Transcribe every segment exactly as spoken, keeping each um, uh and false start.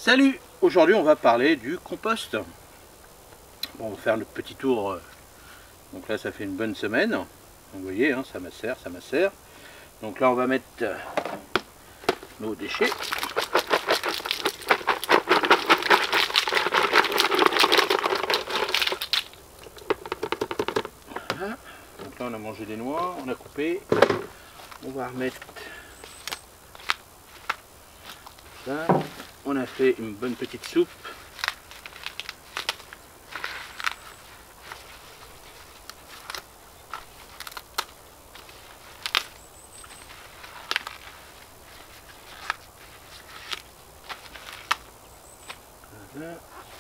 Salut! Aujourd'hui on va parler du compost. Bon, on va faire le petit tour. Donc là ça fait une bonne semaine. Donc, vous voyez, hein, ça macère, ça macère. Donc là on va mettre nos déchets. Voilà. Donc là on a mangé des noix, on a coupé. On va remettre ça. On a fait une bonne petite soupe. Voilà.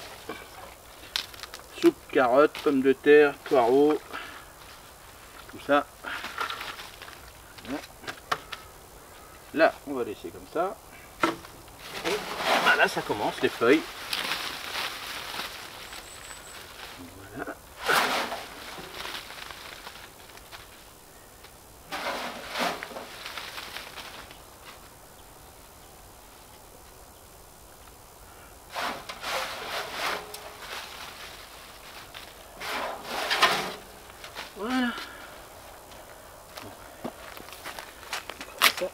Soupe, carottes, pommes de terre, poireaux, tout ça. Voilà. Là, on va laisser comme ça. Et ah, là, ça commence, les feuilles. Voilà. Voilà. Ça.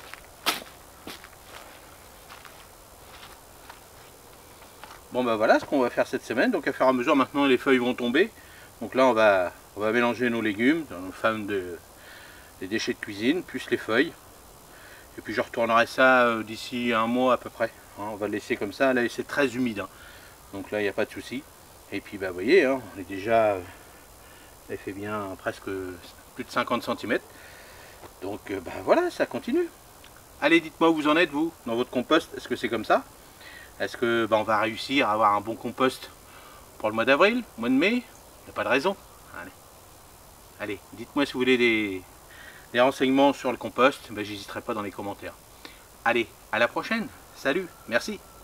Bon ben voilà ce qu'on va faire cette semaine. Donc à fur et à mesure maintenant les feuilles vont tomber. Donc là on va on va mélanger nos légumes dans nos femmes de des déchets de cuisine plus les feuilles. Et puis je retournerai ça euh, d'ici un mois à peu près. Hein, on va le laisser comme ça. Là c'est très humide. Hein. Donc là il n'y a pas de souci. Et puis bah vous voyez, hein, on est déjà euh, elle fait bien presque plus de cinquante centimètres. Donc euh, bah voilà, ça continue. Allez, dites-moi où vous en êtes vous dans votre compost. Est-ce que c'est comme ça? Est-ce que bah, on va réussir à avoir un bon compost pour le mois d'avril, mois de mai? Il n'y a pas de raison. Allez, Allez dites-moi si vous voulez des, des renseignements sur le compost. Ben, j'hésiterai pas dans les commentaires. Allez, à la prochaine. Salut, merci.